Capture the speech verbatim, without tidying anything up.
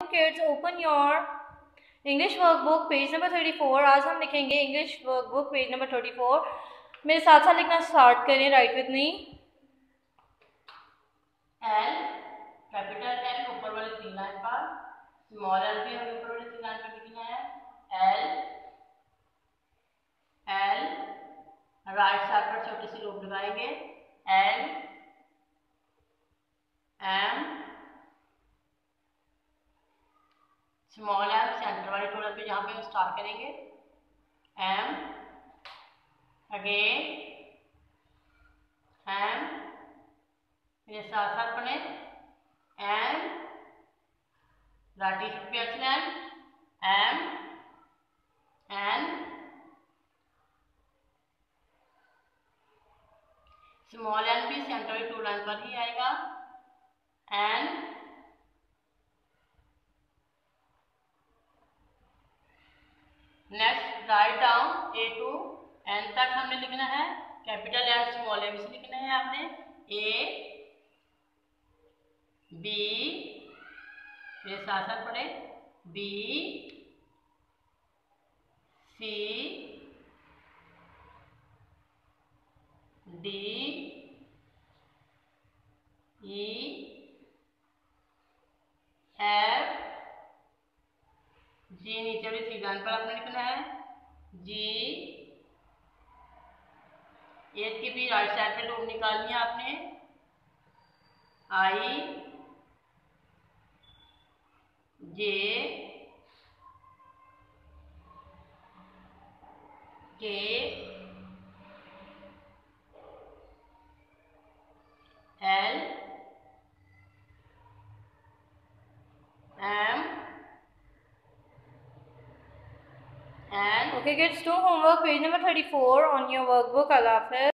kids, open your English workbook page number thirty four. आज हम लिखेंगे English workbook page number thirty four. मेरे साथ साथ लिखना स्टार्ट करें. Write with me. L, capital L ऊपर वाले तीन लाइन पर, स्मॉल एल भी हमें ऊपर वाले तीन लाइन पर लिखना है. एल एल राइट साइड पर छोटी सी लूप लगाएंगे. L M, small M center वाले टोटल पे जहाँ पे हम स्टार्ट करेंगे. एम अगेन एम, मेरे साथ साथ पढ़े. M right special M N, small N भी सेंटर वाली टू लाइन पर ही आएगा. N next right down A to N तक हमने लिखना है. कैपिटल एन स्मॉल ए भी से लिखना है आपने. ए बी, मेरे साथ साथ पढ़े. B C D E F G, नीचे वाली थ्री लाइन पर आपने लिखना है. जी एच की भी राइट साइड पे लूप निकालनी है आपने. I J K L M N. Okay kids, do homework page number thirty four on your workbook. Allah Hafiz.